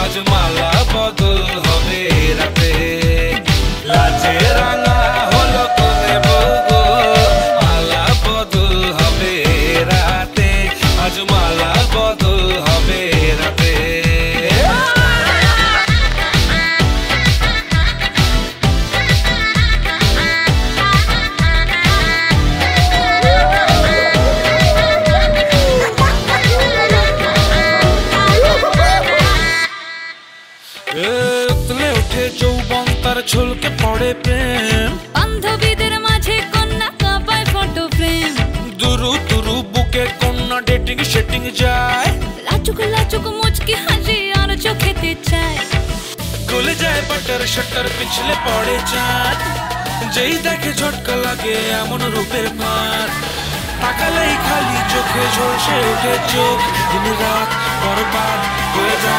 আজ মালা বদল হবে রাতে লাজে রাঙা হলো কোনে বউ গো মালা বদল হবে রাতে আজ মালা বদল হবে রাতে উতলে ওঠে যৌবন তার ঝলকে পড়ে প্রেম বান্ধবীদের মাঝে কন্যা কাঁপায় ফটো ফ্রেম দুরু দুরু বুকে কন্যা ডেটিং সেটিং যায় লাচুক লাচুক মুচকি হাসি আর চোখেতে চায় গলে যায় বাটার শাটার পিছলে পড়ে চাঁদ যেই দেখে ঝটকা লাগে এমন রূপের মার তাকালেই খালি চোখে ঝলসে ওঠে চোখ দিন রাত বরবাদ হয়ে যায়